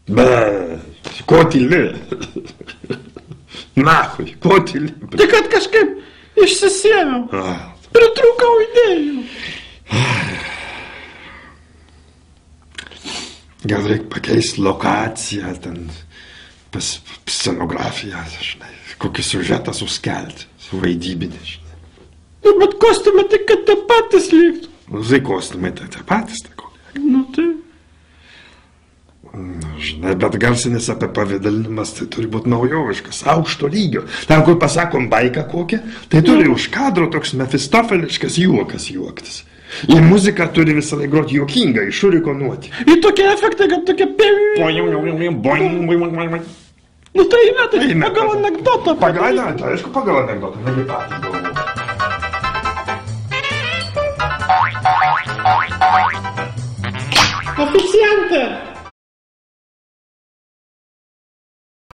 Bet, ko tyli? Nachui, ko tyli? Tai kad kažkaip išsisėmiau. Pritrūkau idėjų. Gal reikia pakeisti lokaciją, ten scenografiją, žinai, kokį siužetą suskelti, suvaidybinį, žinai. Bet kostiumai tai, kad tie patys liktų. Tai kostiumai tai tie patys, tai ko? Nu tai. Žinai, bet garsinis apie pavydalinimas tai turi būti naujoviškas, aukšto lygio. Ten, kur pasakom baiką kokią, tai turi už kadro toks mefistofeliškas juokas juoktis. Ir muzika turi visą laiką groti juokingą, išurikonuoti. Ir tokie efektai, kad tokie... Nu tai įmetai, pagal anekdotą. Pagal anekdotą, aišku, pagal anekdotą, negi patys galvoju. Oficiante!